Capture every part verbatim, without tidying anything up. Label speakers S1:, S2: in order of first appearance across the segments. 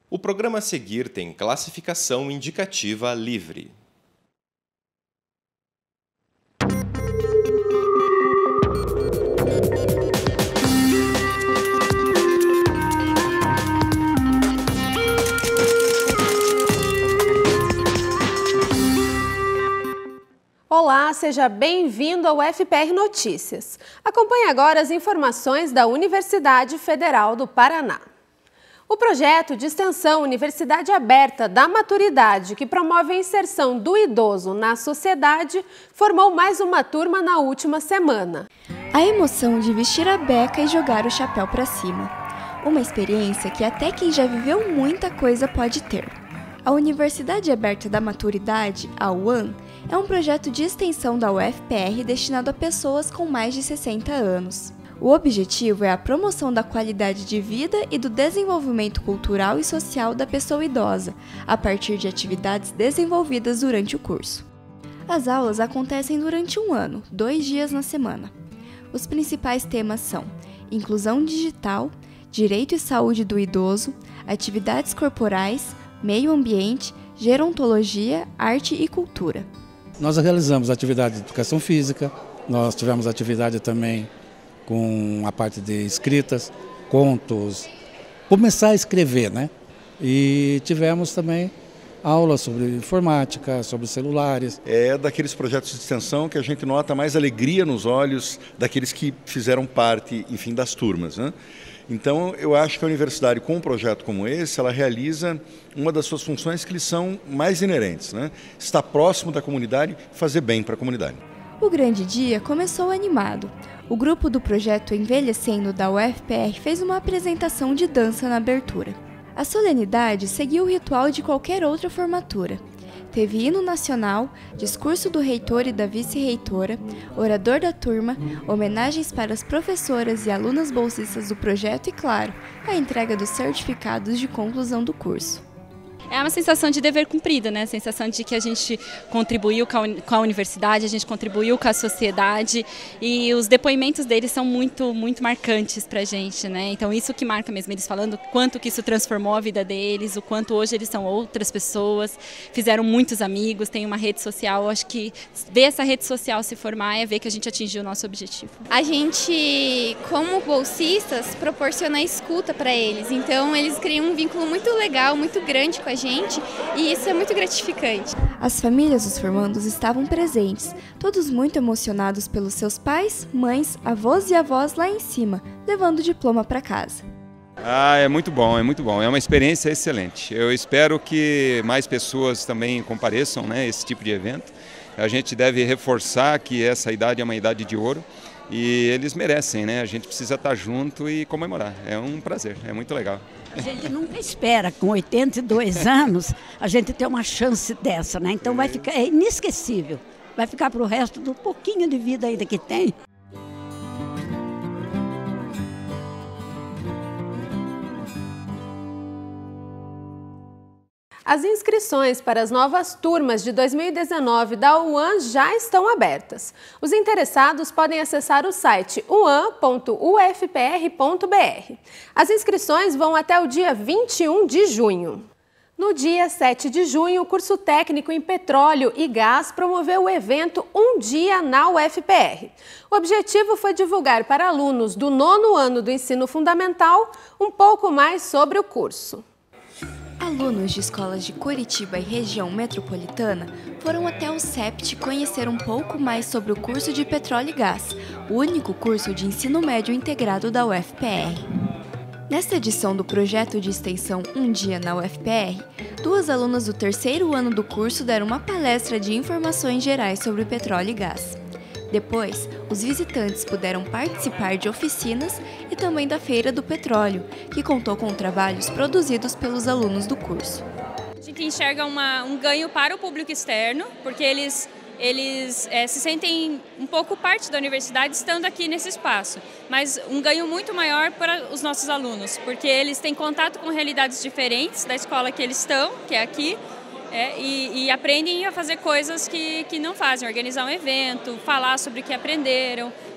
S1: O programa a seguir tem classificação indicativa livre.
S2: Olá, seja bem-vindo ao F P R Notícias. Acompanhe agora as informações da Universidade Federal do Paraná. O projeto de extensão Universidade Aberta da Maturidade, que promove a inserção do idoso na sociedade, formou mais uma turma na última semana.
S3: A emoção de vestir a beca e jogar o chapéu para cima. Uma experiência que até quem já viveu muita coisa pode ter. A Universidade Aberta da Maturidade, a U A M, é um projeto de extensão da U F P R destinado a pessoas com mais de sessenta anos. O objetivo é a promoção da qualidade de vida e do desenvolvimento cultural e social da pessoa idosa, a partir de atividades desenvolvidas durante o curso. As aulas acontecem durante um ano, dois dias na semana. Os principais temas são inclusão digital, direito e saúde do idoso, atividades corporais, meio ambiente, gerontologia, arte e cultura.
S4: Nós realizamos atividade de educação física, nós tivemos atividade também com a parte de escritas, contos, começar a escrever, né? E tivemos também aulas sobre informática, sobre celulares.
S5: É daqueles projetos de extensão que a gente nota mais alegria nos olhos daqueles que fizeram parte, enfim, das turmas, né? Então, eu acho que a universidade, com um projeto como esse, ela realiza uma das suas funções que lhe são mais inerentes, né? Estar próximo da comunidade, fazer bem para a comunidade.
S3: O grande dia começou animado. O grupo do projeto Envelhecendo da U F P R fez uma apresentação de dança na abertura. A solenidade seguiu o ritual de qualquer outra formatura. Teve hino nacional, discurso do reitor e da vice-reitora, orador da turma, homenagens para as professoras e alunas bolsistas do projeto e, claro, a entrega dos certificados de conclusão do curso.
S6: É uma sensação de dever cumprido, né? A sensação de que a gente contribuiu com a universidade, a gente contribuiu com a sociedade e os depoimentos deles são muito, muito marcantes para a gente, né? Então isso que marca mesmo, eles falando o quanto que isso transformou a vida deles, o quanto hoje eles são outras pessoas, fizeram muitos amigos, tem uma rede social. Eu acho que ver essa rede social se formar é ver que a gente atingiu o nosso objetivo.
S7: A gente, como bolsistas, proporciona escuta para eles, então eles criam um vínculo muito legal, muito grande com a gente. gente e isso é muito gratificante.
S3: As famílias dos formandos estavam presentes, todos muito emocionados pelos seus pais, mães, avós e avós lá em cima, levando o diploma para casa.
S8: Ah, é muito bom, é muito bom, é uma experiência excelente. Eu espero que mais pessoas também compareçam, né, a esse tipo de evento. A gente deve reforçar que essa idade é uma idade de ouro e eles merecem, né? A gente precisa estar junto e comemorar. É um prazer, é muito legal.
S9: A gente nunca espera, com oitenta e dois anos, a gente ter uma chance dessa, né? Então vai ficar, é inesquecível. Vai ficar para o resto do pouquinho de vida ainda que tem.
S2: As inscrições para as novas turmas de dois mil e dezenove da U A M já estão abertas. Os interessados podem acessar o site u a m ponto u f p r ponto b r. As inscrições vão até o dia vinte e um de junho. No dia sete de junho, o curso técnico em petróleo e gás promoveu o evento Um Dia na U F P R. O objetivo foi divulgar para alunos do nono ano do ensino fundamental um pouco mais sobre o curso.
S3: Alunos de escolas de Curitiba e região metropolitana foram até o SEPT conhecer um pouco mais sobre o curso de Petróleo e Gás, o único curso de ensino médio integrado da U F P R. Nesta edição do projeto de extensão Um Dia na U F P R, duas alunas do terceiro ano do curso deram uma palestra de informações gerais sobre petróleo e gás. Depois, os visitantes puderam participar de oficinas e também da Feira do Petróleo, que contou com trabalhos produzidos pelos alunos do curso.
S10: A gente enxerga uma, um ganho para o público externo, porque eles, eles é, se sentem um pouco parte da universidade estando aqui nesse espaço, mas um ganho muito maior para os nossos alunos, porque eles têm contato com realidades diferentes da escola que eles estão, que é aqui, É, e, e aprendem a fazer coisas que, que não fazem, organizar um evento, falar sobre o que aprenderam.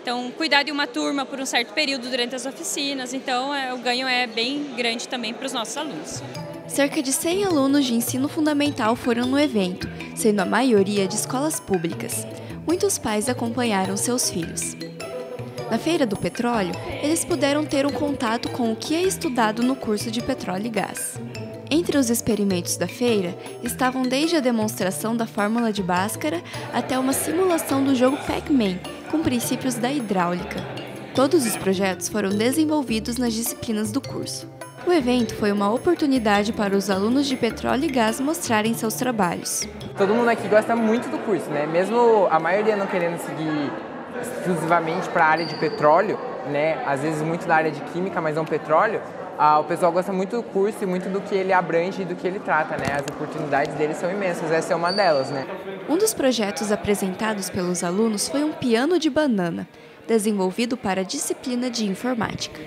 S10: Então, cuidar de uma turma por um certo período durante as oficinas, então é, o ganho é bem grande também para os nossos alunos.
S3: Cerca de cem alunos de ensino fundamental foram no evento, sendo a maioria de escolas públicas. Muitos pais acompanharam seus filhos. Na Feira do Petróleo, eles puderam ter um contato com o que é estudado no curso de Petróleo e Gás. Entre os experimentos da feira estavam desde a demonstração da fórmula de Bhaskara até uma simulação do jogo Pac-Man, com princípios da hidráulica. Todos os projetos foram desenvolvidos nas disciplinas do curso. O evento foi uma oportunidade para os alunos de Petróleo e Gás mostrarem seus trabalhos.
S11: Todo mundo aqui gosta muito do curso, né? Mesmo a maioria não querendo seguir exclusivamente para a área de petróleo, né? Às vezes muito da área de química, mas não petróleo. Ah, o pessoal gosta muito do curso e muito do que ele abrange e do que ele trata, né? As oportunidades dele são imensas, essa é uma delas, né?
S3: Um dos projetos apresentados pelos alunos foi um piano de banana, desenvolvido para a disciplina de informática.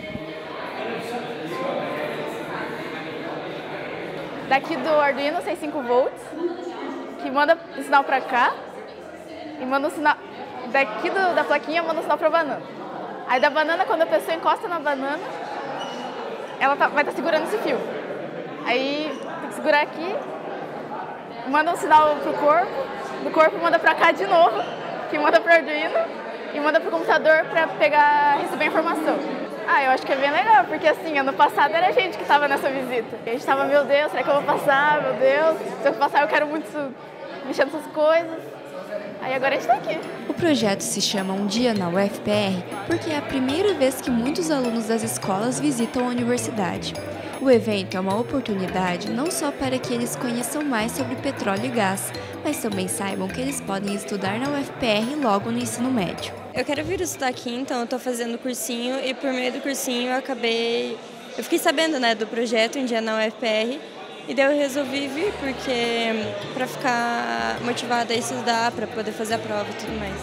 S12: Daqui do Arduino seis cinco volts, que manda o sinal para cá e manda o sinal... Daqui do, da plaquinha manda o sinal para a banana. Aí da banana, quando a pessoa encosta na banana, ela tá, vai estar tá segurando esse fio. Aí tem que segurar aqui, manda um sinal pro corpo, do corpo manda pra cá de novo, que manda pro Arduino e manda pro computador pra pegar, receber a informação. Ah, eu acho que é bem legal, porque assim, ano passado era a gente que estava nessa visita. A gente estava, meu Deus, será que eu vou passar? Meu Deus, se eu passar eu quero muito mexer nessas coisas. Aí agora a gente está aqui.
S3: O projeto se chama Um Dia na U F P R porque é a primeira vez que muitos alunos das escolas visitam a universidade. O evento é uma oportunidade não só para que eles conheçam mais sobre petróleo e gás, mas também saibam que eles podem estudar na U F P R logo no ensino médio.
S13: Eu quero vir estudar aqui, então eu estou fazendo cursinho e por meio do cursinho eu acabei... Eu fiquei sabendo, né, do projeto Um Dia na U F P R. E daí eu resolvi vir porque para ficar motivada a estudar, para poder fazer a prova e tudo mais.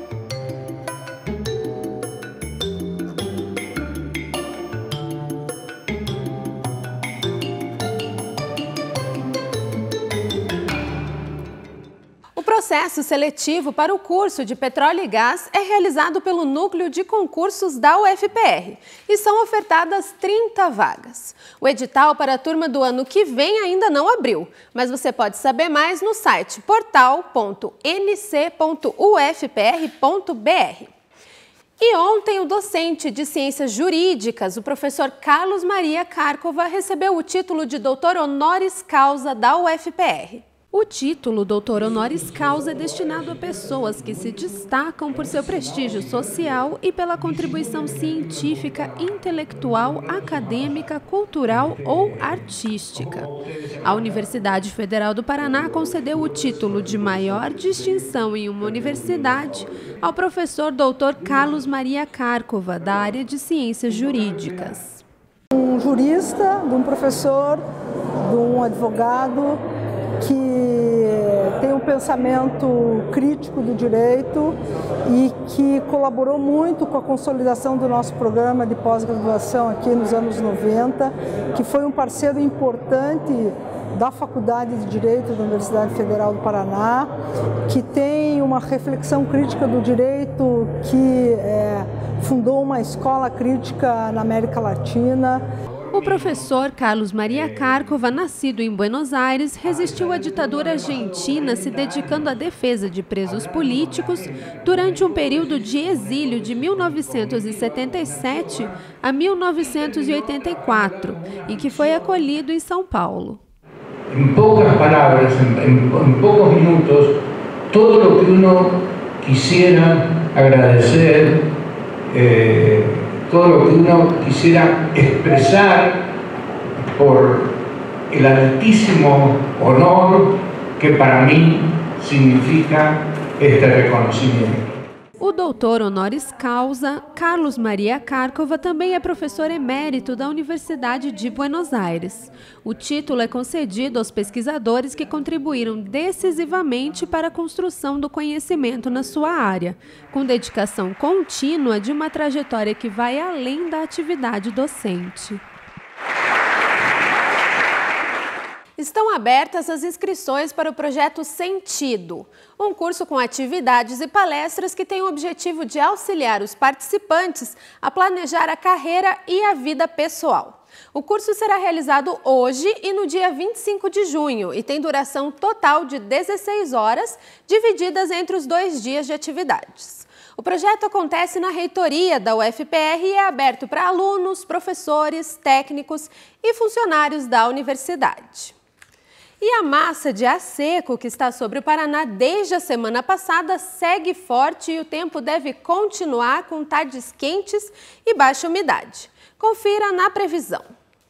S2: O processo seletivo para o curso de Petróleo e Gás é realizado pelo Núcleo de Concursos da U F P R e são ofertadas trinta vagas. O edital para a turma do ano que vem ainda não abriu, mas você pode saber mais no site portal ponto n c ponto u f p r ponto b r. E ontem o docente de Ciências Jurídicas, o professor Carlos Maria Karkova, recebeu o título de doutor honoris causa da U F P R. O título doutor honoris causa é destinado a pessoas que se destacam por seu prestígio social e pela contribuição científica, intelectual, acadêmica, cultural ou artística. A Universidade Federal do Paraná concedeu o título de maior distinção em uma universidade ao professor doutor Carlos Maria Karkova, da área de Ciências Jurídicas.
S14: Um jurista, de um professor, de um advogado, que tem um pensamento crítico do direito e que colaborou muito com a consolidação do nosso programa de pós-graduação aqui nos anos noventa, que foi um parceiro importante da Faculdade de Direito da Universidade Federal do Paraná, que tem uma reflexão crítica do direito, que é, fundou uma escola crítica na América Latina.
S2: O professor Carlos Maria Karkova, nascido em Buenos Aires, resistiu à ditadura argentina, se dedicando à defesa de presos políticos durante um período de exílio de mil novecentos e setenta e sete a mil novecentos e oitenta e quatro, e que foi acolhido em São Paulo.
S15: Em poucas palavras, em, em poucos minutos, todo o que uno quisiera agradecer, eh, todo lo que uno quisiera expresar por el altísimo honor que para mí significa este reconocimiento.
S2: O doutor honoris causa, Carlos Maria Karkova, também é professor emérito da Universidade de Buenos Aires. O título é concedido aos pesquisadores que contribuíram decisivamente para a construção do conhecimento na sua área, com dedicação contínua de uma trajetória que vai além da atividade docente. Estão abertas as inscrições para o projeto Sentido, um curso com atividades e palestras que tem o objetivo de auxiliar os participantes a planejar a carreira e a vida pessoal. O curso será realizado hoje e no dia vinte e cinco de junho e tem duração total de dezesseis horas, divididas entre os dois dias de atividades. O projeto acontece na reitoria da U F P R e é aberto para alunos, professores, técnicos e funcionários da universidade. E a massa de ar seco que está sobre o Paraná desde a semana passada segue forte e o tempo deve continuar com tardes quentes e baixa umidade. Confira na previsão.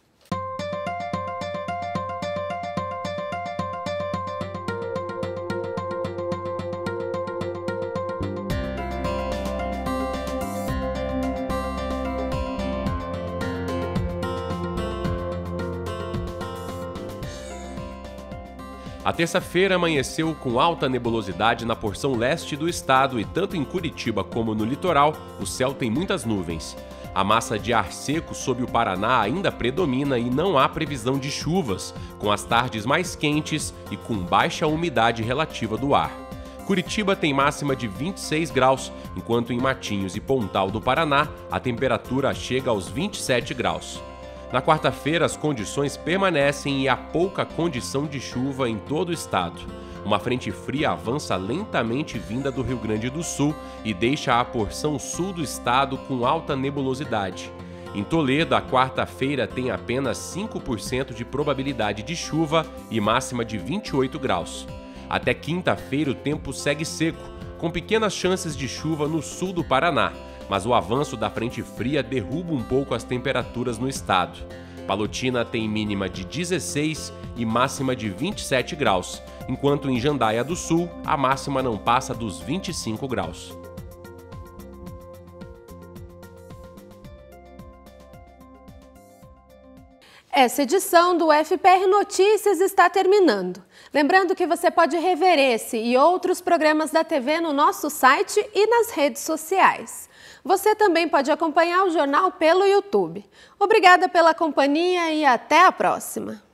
S16: A terça-feira amanheceu com alta nebulosidade na porção leste do estado e tanto em Curitiba como no litoral, o céu tem muitas nuvens. A massa de ar seco sob o Paraná ainda predomina e não há previsão de chuvas, com as tardes mais quentes e com baixa umidade relativa do ar. Curitiba tem máxima de vinte e seis graus, enquanto em Matinhos e Pontal do Paraná a temperatura chega aos vinte e sete graus. Na quarta-feira, as condições permanecem e há pouca condição de chuva em todo o estado. Uma frente fria avança lentamente vinda do Rio Grande do Sul e deixa a porção sul do estado com alta nebulosidade. Em Toledo, a quarta-feira tem apenas cinco por cento de probabilidade de chuva e máxima de vinte e oito graus. Até quinta-feira, o tempo segue seco, com pequenas chances de chuva no sul do Paraná, mas o avanço da frente fria derruba um pouco as temperaturas no estado. Palotina tem mínima de dezesseis e máxima de vinte e sete graus, enquanto em Jandaia do Sul a máxima não passa dos vinte e cinco graus.
S2: Essa edição do F P R Notícias está terminando. Lembrando que você pode rever esse e outros programas da T V no nosso site e nas redes sociais. Você também pode acompanhar o jornal pelo YouTube. Obrigada pela companhia e até a próxima!